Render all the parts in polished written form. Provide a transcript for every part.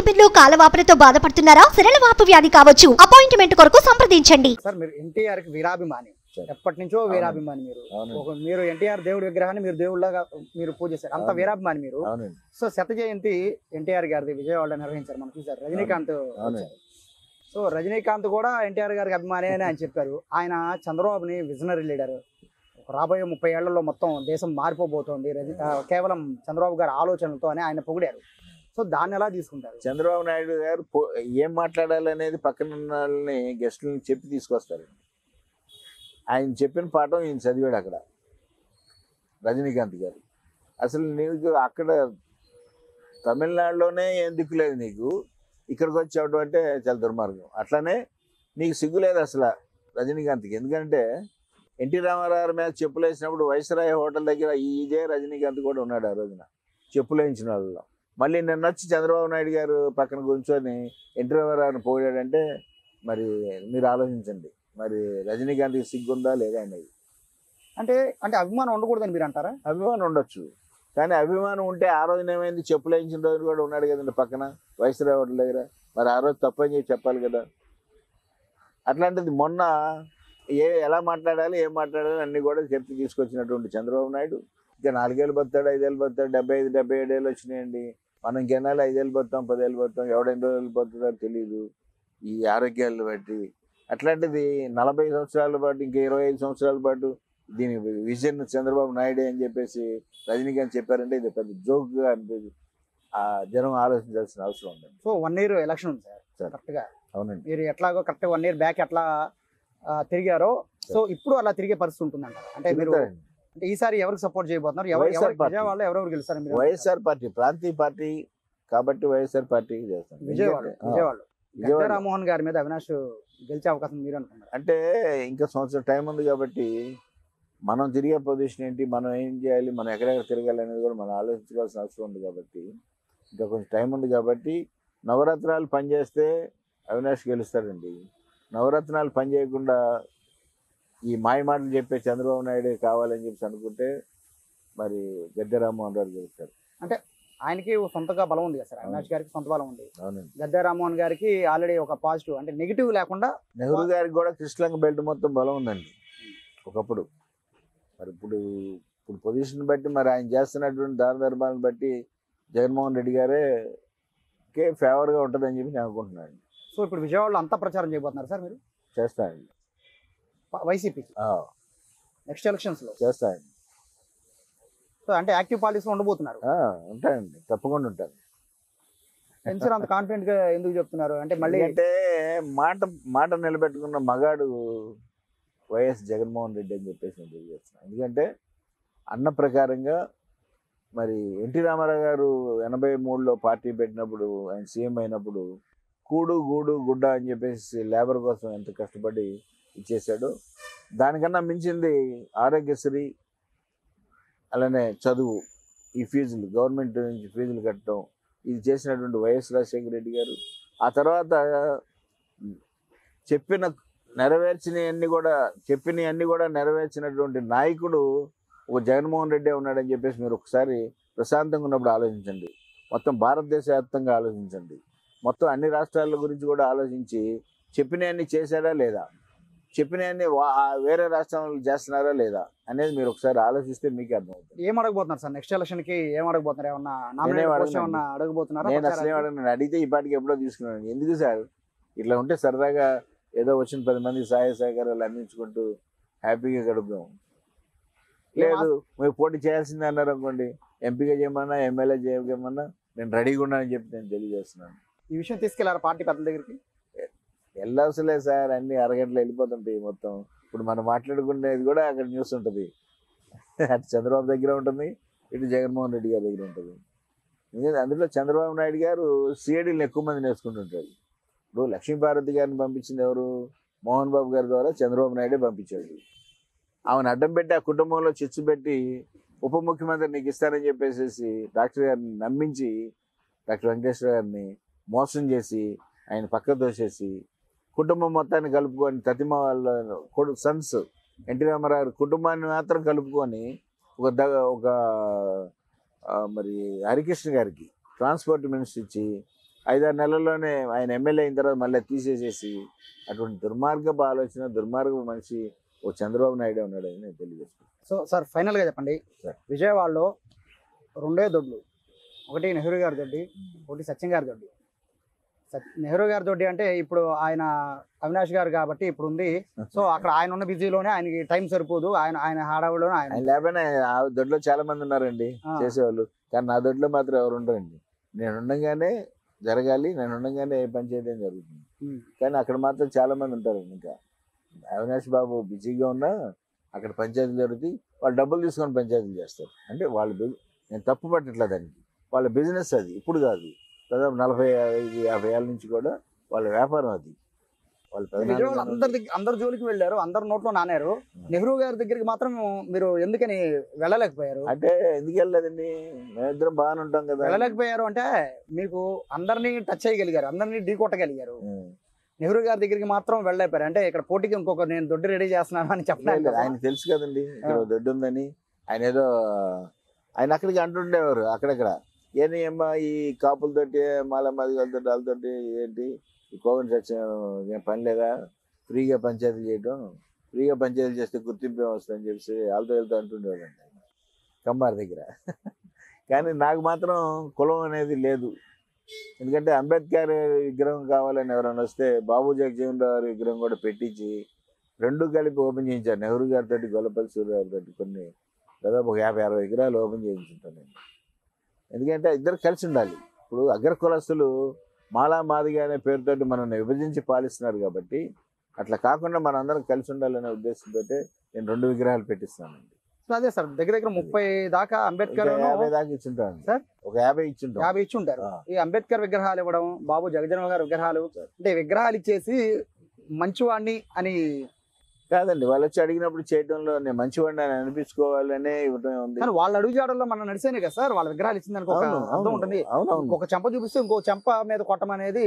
ఇబ్బందులు కాలవాపులతో బాధపడుతున్నారా? సరళవాపు వ్యాధి కావచ్చు. అపాయింట్మెంట్ కొరకు సంప్రదించండి. సార్ మీరు ఎన్టీఆర్ కి వీరాభిమాని, ఎప్పటి నుంచో వీరాభిమాని. మీరు ఎన్టీఆర్ దేవుడి విగ్రహాన్ని మీరు దేవుళ్ళగా మీరు పూజిస్తారు, అంత వీరాభిమాని మీరు. సో శత జయంతి ఎన్టీఆర్ గారిది విజయవాడలో నిర్వహించారు, మనం చూసారు. రజనీకాంత్, సో రజనీకాంత్ కూడా ఎన్టీఆర్ గారికి అభిమాని అని ఆయన చెప్పారు. ఆయన చంద్రబాబుని విజనరీ లీడర్, రాబోయే 30 ఏళ్లలో మొత్తం దేశం మారిపోబోతోంది కేవలం చంద్రబాబు గారి ఆలోచనలతో అని ఆయన పొగిడారు. సో దాన్ని ఎలా తీసుకుంటారు? చంద్రబాబు నాయుడు గారు ఏం మాట్లాడాలనేది పక్కన ఉన్న వాళ్ళని గెస్టులను చెప్పి తీసుకొస్తారు. ఆయన చెప్పిన పాఠం ఈయన చదివాడు అక్కడ రజనీకాంత్ గారు. అసలు నీకు అక్కడ తమిళనాడులోనే ఏం దిక్కులేదు, నీకు ఇక్కడికి వచ్చావు అంటే చాలా దుర్మార్గం. అట్లానే నీకు సిగ్గులేదు అసలు రజనీకాంత్కి. ఎందుకంటే ఎన్టీ రామారావు మీద చెప్పులు వేసినప్పుడు వైస్రాయ్ హోటల్ దగ్గర ఇదే రజనీకాంత్ కూడా ఉన్నాడు ఆ రోజున చెప్పులు వేయించిన వాళ్ళలో. మళ్ళీ నిన్న వచ్చి చంద్రబాబు నాయుడు గారు పక్కన కూర్చొని ఎన్టీ రామారావుని పోయాడంటే మరి మీరు ఆలోచించండి, మరి రజనీకాంత్కి సిగ్గుందా లేదా అనేది. అంటే అంటే అభిమానం ఉండకూడదని మీరు అంటారా? అభిమానం ఉండొచ్చు, కానీ అభిమానం ఉంటే ఆ రోజున ఏమైంది, చెప్పులు వేయించిన రోజు కూడా ఉన్నాడు కదండి పక్కన వైస్రాయ్ హోటల్ దగ్గర. మరి ఆ రోజు తప్పని చెప్పి చెప్పాలి కదా. అట్లాంటిది మొన్న ఎలా మాట్లాడాలి ఏం మాట్లాడాలి అన్నీ కూడా చెప్పి తీసుకొచ్చినటువంటి చంద్రబాబు నాయుడు ఇంకా 4 ఏళ్ళు బతాడు, 5 ఏళ్ళు బతాడు, 75, 77 ఏళ్ళు వచ్చినాయండి. మనం ఇంకెన్నాళ్ళు 5 ఏళ్ళు బతాం, 10 ఏళ్ళు బతాం, ఎవడెన్ని రోజులు బతుకుతారో తెలియదు ఈ ఆరోగ్యాలను బట్టి. అట్లాంటిది 40 సంవత్సరాల పాటు ఇంకా 25 సంవత్సరాల పాటు దీని విజన్ చంద్రబాబు నాయుడే అని చెప్పేసి రజనీకాంత్ చెప్పారంటే ఇది పెద్ద జోక్గా అనిపించి ఆ జనం ఆలోచించాల్సిన అవసరం ఉందండి. సో 1 year ఎలక్షన్ ఉంది సార్ కరెక్ట్గా. అవునండి, మీరు ఎట్లాగో కరెక్ట్గా 1 year బ్యాక్ ఎట్లా తిరిగారో సో ఇప్పుడు అలా తిరిగే పరిస్థితి ఉంటుందంట. అంటే మీరు అంటే ఈసారి ఎవరికి సపోర్ట్ చేయబోతున్నారు? విజయవాడలో ఎవరెవరు గెలుస్తారు? వైఎస్ఆర్ పార్టీ ప్రాంతీయ పార్టీ కాబట్టి వైఎస్ఆర్ పార్టీ చేస్తాం. విజయవాడలో మోహన్ గారి మీద అవినాష్ గెలిచే అవకాశం మీరు అనుకున్నారు? అంటే ఇంకా సంవత్సరం టైం ఉంది కాబట్టి మనం తిరిగే పొజిషన్ ఏంటి, మనం ఏం చేయాలి, మనం ఎక్కడెక్కడ తిరగాలి అనేది కూడా మనం ఆలోచించుకోవాల్సిన అవసరం ఉంది. కాబట్టి ఇంకా కొంచెం టైం ఉంది కాబట్టి నవరత్నాలు పనిచేస్తే అవినాష్ గెలుస్తాడండి. నవరత్నాలు పనిచేయకుండా ఈ మాయ మాటలు చెప్పే చంద్రబాబు నాయుడు కావాలని చెప్పి అనుకుంటే మరి గద్దె రామ్మోహన్ రావు గెలుస్తారు. అంటే ఆయనకి సొంతగా బలం ఉంది కదా సార్, అవినాష్ గారికి సొంత బలం ఉంది. గద్దె రామ్మోహన్ గారికి ఆల్రెడీ ఒక పాజిటివ్ అంటే నెగిటివ్ లేకుండా. నెహ్రూ గారికి కూడా కృష్ణలంక బెల్ట్ మొత్తం బలం ఉందండి ఒకప్పుడు. మరి ఇప్పుడు పొజిషన్ బట్టి మరి ఆయన చేస్తున్నటువంటి దారధర్మాలను బట్టి జగన్మోహన్ రెడ్డి గారే ఫేవర్గా ఉంటుందని చెప్పి నేను అనుకుంటున్నాను. సో ఇప్పుడు విజయవాడలో అంతా ప్రచారం చేయబోతున్నారు సార్ మీరు? చేస్తానండి, వైసీపీకి నెక్స్ట్ ఎలక్షన్స్లో చేస్తానండి. సో అంటే యాక్టివ్ పాలిటిక్స్లో ఉండబోతున్నారు? ఉంటాయండి, తప్పకుండా ఉంటాను. సార్ అంత కాన్ఫిడెంట్గా ఎందుకు చెప్తున్నారు? అంటే మళ్ళీ అంటే మాట నిలబెట్టుకున్న మగాడు వైఎస్ జగన్మోహన్ రెడ్డి అని చెప్పేసి నేను తెలియజేస్తున్నాను. ఎందుకంటే అన్న ప్రకారంగా మరి ఎన్టీ రామారావు గారు 83లో పార్టీ పెట్టినప్పుడు ఆయన సీఎం అయినప్పుడు కూడు గూడు గుడ్డ అని చెప్పేసి లేబర్ కోసం ఎంత కష్టపడి ఇచ్చేసాడో దానికన్నా మించింది ఆరోగ్యశ్రీ, అలానే చదువు, ఈ ఫీజులు గవర్నమెంట్ నుంచి ఫీజులు కట్టడం, ఇది చేసినటువంటి వైఎస్ రాజశేఖర రెడ్డి గారు. ఆ తర్వాత చెప్పినవన్నీ కూడా నెరవేర్చినటువంటి నాయకుడు ఒక జగన్మోహన్ రెడ్డి ఉన్నాడని చెప్పేసి మీరు ఒకసారి ప్రశాంతంగా ఉన్నప్పుడు ఆలోచించండి. మొత్తం భారతదేశ వ్యాప్తంగా ఆలోచించండి. మొత్తం అన్ని రాష్ట్రాల గురించి కూడా ఆలోచించి చెప్పినవన్నీ చేశాడా లేదా, చెప్పినవన్నీ వేరే రాష్ట్రాలు చేస్తున్నారా లేదా అనేది మీరు ఒకసారి ఆలోచిస్తే మీకు అర్థమవుతుంది. ఏం అడగబోతున్నారు సార్ నెక్స్ట్ ఎలక్షన్కి? ఏం అడగబోతున్నారు? ఏమన్నా అడగబోతున్నారు? నేను అసలు ఏమన్నా అడిగితే ఈ పాటికి ఎప్పుడో తీసుకున్నాను. ఎందుకు సార్ ఇట్లా ఉంటే సరదాగా ఏదో వచ్చిన 10 మంది సహాయ సహకారాలు అందించుకుంటూ హ్యాపీగా గడుపుదాం. లేదు మీరు పోటీ చేయాల్సిందే అన్నారు అనుకోండి, ఎంపీగా చేయమన్నా ఎమ్మెల్యే చేయమన్నా నేను రెడీగా ఉన్నానని చెప్పి నేను తెలియజేస్తున్నాను. ఈ విషయం తీసుకెళ్లారు పార్టీ పెద్దల దగ్గరికి? వెళ్ళవసలే సార్, అన్ని అరగంటలు వెళ్ళిపోతుంటాయి మొత్తం. ఇప్పుడు మనం మాట్లాడుకునేది కూడా అక్కడ న్యూస్ ఉంటుంది, అటు చంద్రబాబు దగ్గర ఉంటుంది, ఇటు జగన్మోహన్ రెడ్డి గారి దగ్గర ఉంటుంది. ఎందుకంటే అందులో చంద్రబాబు నాయుడు గారు సిఐడీలను ఎక్కువ మంది నేర్చుకుంటుంటారు. ఇప్పుడు లక్ష్మీపార్వతి గారిని పంపించింది ఎవరు? మోహన్ బాబు గారి ద్వారా చంద్రబాబు నాయుడే పంపించాడు. ఆమెను అడ్డం పెట్టి ఆ కుటుంబంలో చిచ్చు పెట్టి ఉప ముఖ్యమంత్రి నీకు ఇస్తానని చెప్పేసి డాక్టర్ గారిని నమ్మించి, డాక్టర్ వెంకటేశ్వర గారిని మోసం చేసి ఆయన పక్క దోసేసి కుటుంబం మొత్తాన్ని కలుపుకొని తతిమ వాళ్ళ సన్స్ ఎన్టీ రామారావు కుటుంబాన్ని మాత్రం కలుపుకొని ఒక మరి హరికృష్ణ గారికి ట్రాన్స్పోర్ట్ మినిస్టర్ ఇచ్చి 5-6 నెలల్లోనే ఆయన ఎమ్మెల్యే అయిన తర్వాత మళ్ళీ తీసేసేసి అటువంటి దుర్మార్గపు ఆలోచన, దుర్మార్గపు మనిషి ఓ చంద్రబాబు నాయుడు ఉన్నాడు అని నేను తెలియజేస్తాను. సో సార్ ఫైనల్గా చెప్పండి, విజయవాడలో 2 దొడ్లు, ఒకటి నెహ్రూ గారి దొడ్డి, ఒకటి సత్యం గారి దొడ్డి. నెహ్రూ గారి దొడ్డి అంటే ఇప్పుడు ఆయన అవినాష్ గారు కాబట్టి ఇప్పుడు ఉంది. సో అక్కడ ఆయన ఉన్న బిజీలోనే ఆయనకి టైం సరిపోదు, ఆయన హడావుడిలోనే ఆయన లేకపోయినా ఆ దొడ్లో చాలా మంది ఉన్నారండి చేసేవాళ్ళు, కానీ నా దొడ్లో మాత్రం ఎవరు ఉండరండి. నేను ఉండగానే జరగాలి, నేను ఉండగానే ఏ పంచాయతీ జరుగుతుంది. కానీ అక్కడ మాత్రం చాలా మంది ఉంటారు. ఇంకా అవినాష్ బాబు బిజీగా ఉన్నా అక్కడ పంచాయతీలు జరుగుతాయి, వాళ్ళు డబ్బులు తీసుకొని పంచాయతీలు చేస్తారు. అంటే వాళ్ళు నేను తప్పు పట్టట్లేదు దానికి, వాళ్ళ బిజినెస్ అది. ఇప్పుడు కాదు, దాదాపు 40-50 ఏళ్ళ నుంచి కూడా వాళ్ళ వ్యాపారం అది. వాళ్ళు అందరు జోలికి వెళ్ళారు, అందరు నోట్లో నానారు. నెహ్రూ గారి దగ్గరికి మాత్రం మీరు ఎందుకని వెళ్ళలేకపోయారు? అంటే ఎందుకు వెళ్ళలేదండి, మేమిద్దరం బాగానే ఉంటాం కదా. వెళ్ళలేకపోయారు అంటే మీకు అందరినీ టచ్ చేయగలిగారు, అందరినీ ఢీ కొట్టగలిగారు. నెహ్రూ గారి దగ్గరికి మాత్రం వెళ్ళలేపారు అంటే ఇక్కడ పోటీకి ఇంకొక నేను దొడ్డు రెడీ చేస్తున్నాను అని చెప్పలేదు. ఆయన తెలుసు కదండి ఇక్కడ దొడ్డు ఉందని. ఆయన అక్కడికి అంటుండేవారు అక్కడక్కడ, ఏమి అమ్మా ఈ కాపులతోటి మాల మదిగలతోటి వాళ్ళతోటి ఏంటి ఈ కోగంటి సత్యం పని లేదా, ఫ్రీగా పంచాయతీలు చేయడం, ఫ్రీగా పంచాయతీలు చేస్తే గుర్తింపు వస్తుందని చెప్పేసి వాళ్ళతో వెళ్తూ అంటుండేవాడు అండి ఆయన కమ్మారి దగ్గర. కానీ నాకు మాత్రం కులం అనేది లేదు. ఎందుకంటే అంబేద్కర్ విగ్రహం కావాలని ఎవరైనా వస్తే బాబు జగజీవన్ రావు విగ్రహం కూడా పెట్టించి 2 కలిపి ఓపెన్ చేయించారు. నెహ్రూ గారితో, గొల్లపల్లి సూర్యగారితో కొన్ని దాదాపు 50-60 విగ్రహాలు ఓపెన్ చేయించుంటాను నేను. ఎందుకంటే ఇద్దరు కలిసి ఉండాలి. ఇప్పుడు అగ్ర కులస్తులు మాలా మాదిగా అనే పేరుతోటి మనం విభజించి పాలిస్తున్నారు కాబట్టి అట్లా కాకుండా మన అందరం కలిసి ఉండాలనే ఉద్దేశంతో నేను 2 విగ్రహాలు పెట్టిస్తానండి. అదే సార్ దగ్గర 30 దాకా అంబేద్కర్ 50 దాకా ఇచ్చుంటాను సార్, ఒక 50 ఇచ్చుంటారు. ఈ అంబేద్కర్ విగ్రహాలు ఇవ్వడం, బాబు జగజీవన్ గారి విగ్రహాలు, అంటే విగ్రహాలు ఇచ్చేసి మంచివాడిని అని కాదండి, వాళ్ళు వచ్చి అడిగినప్పుడు చేయడంలో నేను మంచివాడిని అని అనిపించుకోవాలనే ఇవ్వడం ఉంది. కానీ వాళ్ళు అడుగు జాడల్లో మనం నడిచేనే కదా సార్ వాళ్ళ విగ్రహాలు ఇచ్చిందానికి ఒక అర్థం ఉంటుంది. ఒక చెంప చూపిస్తే ఇంకో చెంప మీద కొట్టడం అనేది,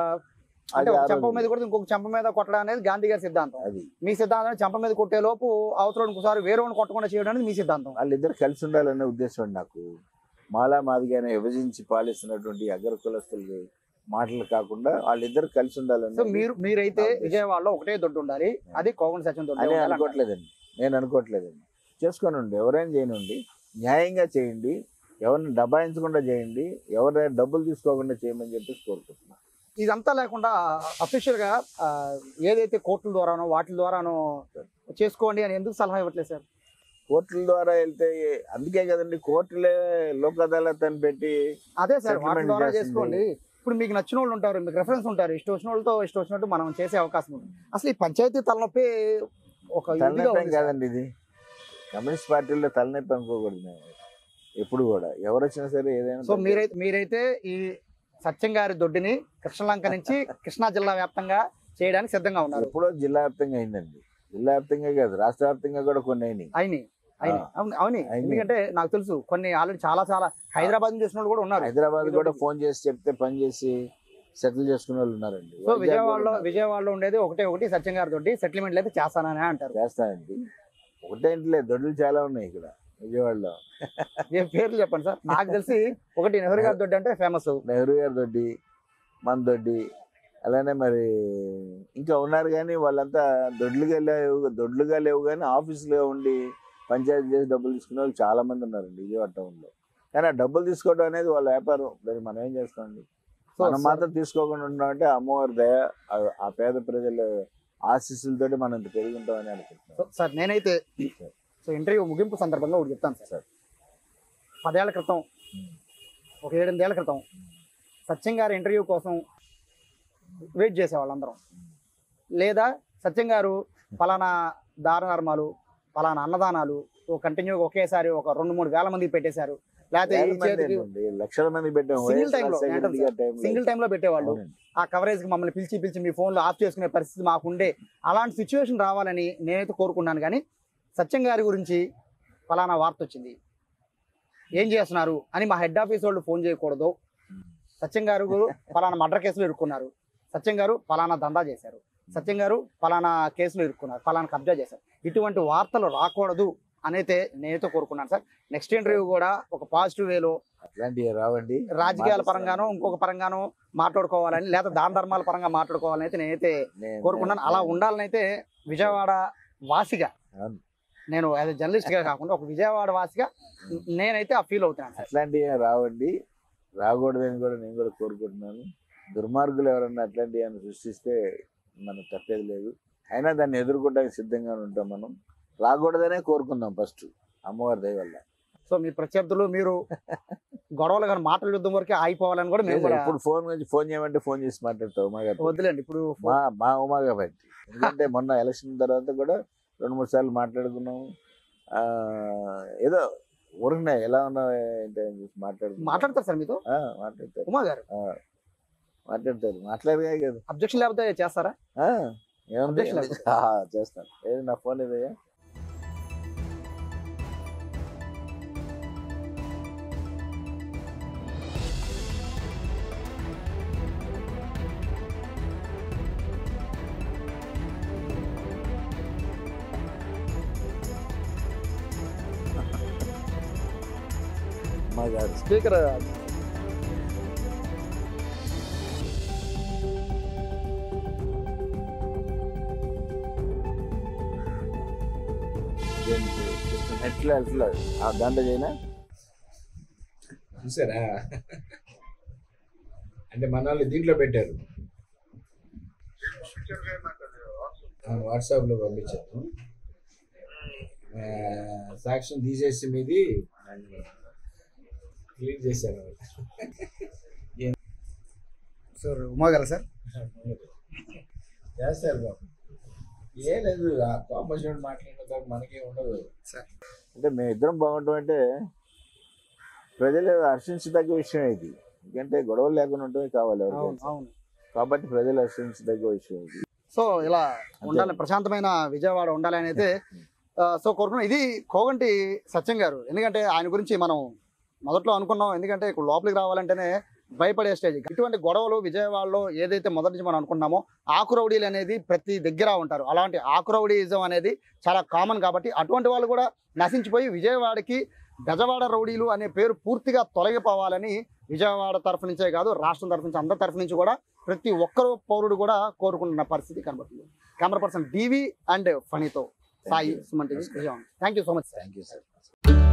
అంటే ఒక చెంప మీద కొడితే ఇంకొక చెంప మీద కొట్టడం అనేది గాంధీ గారి సిద్ధాంతం. అది మీ సిద్ధాంతం. చెంప మీద కొట్టే లోపు అవతల ఇంకోసారి వేరే కొట్టకుండా చేయడం అనేది మీ సిద్ధాంతం. వాళ్ళిద్దరు కలిసి ఉండాలనే ఉద్దేశం నాకు. మాలా మాదిగానే విభజించి పాలిస్తున్నటువంటి అగ్ర కులస్తులు మాటలు కాకుండా వాళ్ళిద్దరు కలిసి ఉండాలని. మీరైతే విజయవాడలో ఒకటే దొడ్డు ఉండాలి, అది కోగంటి సత్యం దొడ్డు అని అనుకోవట్లేదండి. నేను అనుకోవట్లేదండి. చేసుకోనండి, ఎవరైనా చేయనండి, న్యాయంగా చేయండి, ఎవరిని దబాయించకుండా చేయండి, ఎవరైనా డబ్బులు తీసుకోకుండా చేయమని చెప్పేసి కోరుకుంటున్నాను. ఇదంతా లేకుండా అఫీషియల్ గా ఏదైతే కోర్టుల ద్వారానో వాటి ద్వారానో చేసుకోండి అని ఎందుకు సలహా ఇవ్వట్లేదు సార్? కోర్టుల ద్వారా వెళ్తే అందుకే కదండి కోర్టులే లోక్ అదాలత్ అని పెట్టి. అదే సార్, వాటి ద్వారా చేసుకోండి. ఇప్పుడు మీకు నచ్చిన వాళ్ళు ఉంటారు, మీకు రెఫరెన్స్ ఉంటారు, ఇష్టం వచ్చిన వాళ్ళతో ఇష్టం వచ్చినట్టు మనం చేసే అవకాశం ఉంది. అసలు ఈ పంచాయతీ తలనొప్పి ఒక కాదండి, ఇది కమ్యూనిస్ట్ పార్టీలో తలనొప్పి అనుకోకూడదు ఎప్పుడు కూడా, ఎవరు వచ్చినా సరే ఏదైనా. సో మీరైతే ఈ సత్యం గారి దొడ్డిని కృష్ణలంక నుంచి కృష్ణా జిల్లా వ్యాప్తంగా చేయడానికి సిద్ధంగా ఉన్నారు. ఎప్పుడో జిల్లా వ్యాప్తంగా అయిందండి, జిల్లా వ్యాప్తంగా కాదు రాష్ట్ర వ్యాప్తంగా కూడా కొన్ని అయినాయి. అవును, ఎందుకంటే నాకు తెలుసు కొన్ని ఆల్రెడీ చాలా హైదరాబాద్ చేసిన వాళ్ళు కూడా ఉన్నారు. హైదరాబాద్ కూడా ఫోన్ చేసి చెప్తే పని చేసి సెటిల్ చేసుకునే వాళ్ళు ఉన్నారండి. సో విజయవాడలో ఉండేది ఒకటి సత్యం గారి దొడ్డి, సెటిల్మెంట్ అయితే చేస్తానని అంటారు. చేస్తానండి, ఒకటేంటిలే దొడ్లు చాలా ఉన్నాయి ఇక్కడ విజయవాడలో. ఏం పేర్లు చెప్పండి సార్? నాకు తెలిసి ఒకటి నెహ్రూ గారి దొడ్డి అంటే ఫేమస్, నెహ్రూ గారి దొడ్డి, మన దొడ్డి, అలానే మరి ఇంకా ఉన్నారు. కానీ వాళ్ళంతా దొడ్లుగా లేవు కానీ ఆఫీసులో ఉండి పంచాయతీ చేసి డబ్బులు తీసుకునే వాళ్ళు చాలా మంది ఉన్నారండి విజయవాడ టౌన్లో. కానీ ఆ డబ్బులు తీసుకోవడం అనేది వాళ్ళ వ్యాపారం, దాన్ని మనం ఏం చేస్తామండి. మనం మాత్రం తీసుకోకుండా ఉన్నామంటే అమ్మవారి దయ, ఆ పేద ప్రజల ఆశీస్సులతో మనం ఇంత పెరిగి ఉంటామని అనుకుంటున్నాం. సార్ నేనైతే ఇంటర్వ్యూ ముగింపు సందర్భంగా ఒకటి చెప్తాను సార్. 10 ఏళ్ల క్రితం, ఒక 7-8 ఏళ్ల క్రితం సత్యం గారి ఇంటర్వ్యూ కోసం వెయిట్ చేసేవాళ్ళందరం. లేదా సత్యం గారు పలానా దాన ధర్మాలు, పలానా అన్నదానాలు కంటిన్యూగా ఒకేసారి ఒక 2-3 వేల మందికి పెట్టేశారు, లేకపోతే లక్షల మంది పెట్టాము. సింగిల్ టైంలో పెట్టేవాళ్ళు. ఆ కవరేజ్ కి మమ్మల్ని పిలిచి మీ ఫోన్లో ఆఫ్ చేసుకునే పరిస్థితి మాకుండే. అలాంటి సిచ్యువేషన్ రావాలని నేనైతే కోరుకున్నాను. కానీ సత్యం గారి గురించి ఫలానా వార్త వచ్చింది, ఏం చేస్తున్నారు అని మా హెడ్ ఆఫీస్ వాళ్ళు ఫోన్ చేయకూడదు. సత్యం గారు ఫలానా మర్డర్ కేసులో ఇరుక్కున్నారు, సత్యం గారు ఫలానా దందా చేశారు, సత్యం గారు ఫలానా కేసులో ఇరుక్కున్నారు, ఫలానా కబ్జా చేశారు, ఇటువంటి వార్తలు రాకూడదు అనైతే నేనైతే కోరుకున్నాను సార్. నెక్స్ట్ ఇంటర్వ్యూ కూడా ఒక పాజిటివ్ వేలో అట్లాంటివి రావండి, రాజకీయాల పరంగానో ఇంకొక పరంగానో మాట్లాడుకోవాలని లేదా దాన ధర్మాల పరంగా మాట్లాడుకోవాలని అయితే నేనైతే కోరుకున్నాను. అలా ఉండాలని అయితే విజయవాడ వాసిగా, నేను యాజ్ ఎ జర్నలిస్ట్ గా కాకుండా ఒక విజయవాడ వాసిగా నేనైతే ఆ ఫీల్ అవుతున్నాను. అట్లాంటివి రావండి, రాకూడదని కూడా నేను కూడా కోరుకుంటున్నాను. దుర్మార్గులు ఎవరన్నా అట్లాంటివి అని సృష్టిస్తే మనకు తప్పేది లేదు. అయినా దాన్ని ఎదుర్కోవడానికి సిద్ధంగా ఉంటాం. మనం రాకూడదనే కోరుకుందాం ఫస్ట్, అమ్మవారి దయ వల్ల. సో మీ ప్రత్యర్థులు మీరు గొడవలు కానీ మాటల యుద్ధం వరకే ఆగిపోవాలని కూడా మేము కూడా ఇప్పుడు ఫోన్ చేయమంటే ఫోన్ చేసి మాట్లాడతాం ఉమాగారు. వద్దులేండి ఇప్పుడు మా ఉమాగా బట్టి, ఎందుకంటే మొన్న ఎలక్షన్ తర్వాత కూడా 2-3 సార్లు మాట్లాడుకున్నాము. ఏదో ఊరికినా ఎలా ఉన్నావు ఏంటి మాట్లాడతారు సార్ మీతో, మాట్లాడతారు ఉమా గారు మాట్లాడతారు, మాట్లాడగా కదా. అబ్జెక్షన్ లేకపోతే చేస్తారా? ఏముంది చేస్తాను. ఏది నా ఫోన్ ఏదయ్యా? స్పీకర్ ఎట్లా దాంట్లో చేయనా చూసారా? అంటే మన వాళ్ళు దీంట్లో పెట్టారు, వాట్సాప్లో పంపించారు. సాక్ష్యం తీసేసి మీది క్లీన్ చేశారు సార్. ఉమా గారు సార్ చేస్తారు బాబు, ఏం లేదు. ఆ కాంపల్సరీ మాట్లాడిన మనకే ఉండదు సార్. అంటే మేమిద్దరం బాగుంటాం అంటే ప్రజలు హర్షించదగ్గ విషయం ఇది. ఎందుకంటే గొడవలు లేకుండా ఉంటమే కావాలి ఎవరికి, కాబట్టి ప్రజలు హర్షించదగ్గ విషయం ఇది. సో ఇలా ఉండాలి, ప్రశాంతమైన విజయవాడ ఉండాలని అయితే సో కోరుకున్నాం. ఇది కోగంటి సత్యం గారు. ఎందుకంటే ఆయన గురించి మనం మొదట్లో అనుకున్నాం, ఎందుకంటే ఇక్కడ లోపలికి రావాలంటేనే భయపడే స్టేజ్. ఇటువంటి గొడవలు విజయవాడలో ఏదైతే మొదటి నుంచి మనం అనుకున్నామో ఆకురౌడీలు అనేది ప్రతి దగ్గర ఉంటారు. అలాంటి ఆకురౌడీయిజం అనేది చాలా కామన్. కాబట్టి అటువంటి వాళ్ళు కూడా నశించిపోయి విజయవాడకి గజవాడ రౌడీలు అనే పేరు పూర్తిగా తొలగిపోవాలని విజయవాడ తరఫు నుంచే కాదు, రాష్ట్రం తరఫు నుంచి, అందరి తరఫు నుంచి కూడా ప్రతి ఒక్కరు పౌరుడు కూడా కోరుకుంటున్న పరిస్థితి కనబడుతుంది. కెమెరా పర్సన్ డివి అండ్ ఫణితో Sai, Suman TV, Vijayawada. Thank you so much. Thank you sir.